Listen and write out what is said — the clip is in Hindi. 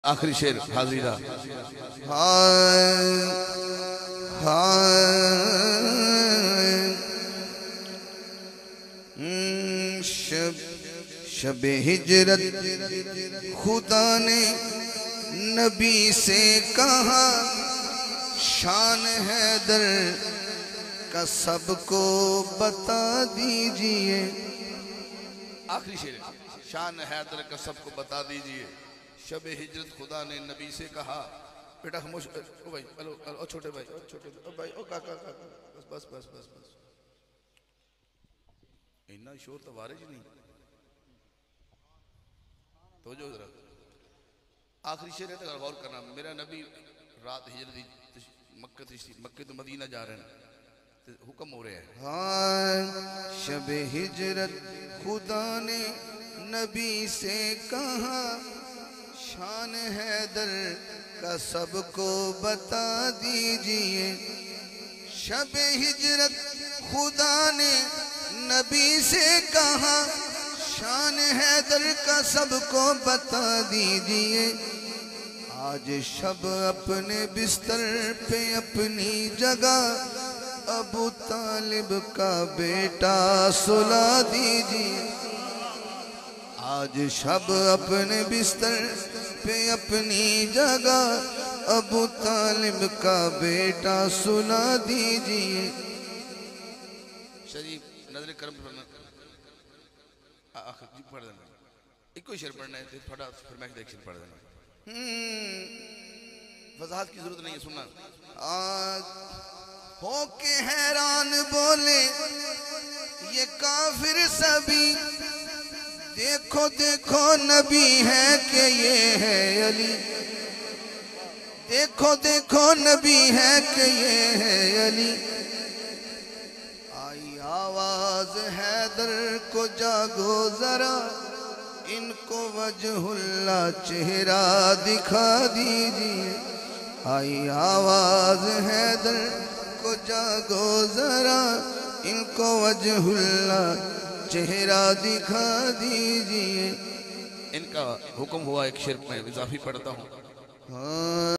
आखिरी शेर हाजिरा। शब हिजरत खुदा ने नबी से कहा, शान हैदर का सबको बता दीजिए। आखिरी शेर, शान हैदर का सबको बता दीजिए। शब हिजरत खुदा ने नबी से कहा। बेटा खामोश, ओ भाई, हेलो हेलो, छोटे भाई, ओ छोटे भाई, ओ काका काका, बस बस बस बस बस, इतना शोर तो वारिज नहीं। तो जो जरा आखिरी शेर है तो गौर करना। मेरा नबी रात हिजरत मक्के तो मदीना जा रहे हैं, तो हुक्म हो रहे हैं। हाँ, शब हिजरत खुदा ने नबी से कहा, शान हैदर का सबको बता दीजिए। शब हिजरत खुदा ने नबी से कहा, शान हैदर का सबको बता दीजिए। आज शब अपने बिस्तर पे अपनी जगह अबू तालिब का बेटा सुला दीजिए। आज शब अपने बिस्तर पे अपनी जगह अबू तालिब का बेटा सुला दीजिए। शरीफ नजर करम पढ़ देना, एक कोई शेर पढ़ना है तो थोड़ा फरमाइश देख शेर पढ़ देना। वजाहत की जरूरत नहीं है, सुनना। आज होके हैरान बोले ये काफिर सभी, देखो देखो नबी है कि ये है अली। देखो देखो नबी है कि ये है अली। आई आवाज हैदर को, जागो जरा, इनको वजहुल्लाह चेहरा दिखा दीजिए। आई आवाज हैदर को, जागो जरा, इनको वजहुल्लाह चेहरा दिखा दीजिए। इनका हुक्म हुआ एक शेर में इजाफी पढ़ता हूँ। हाँ।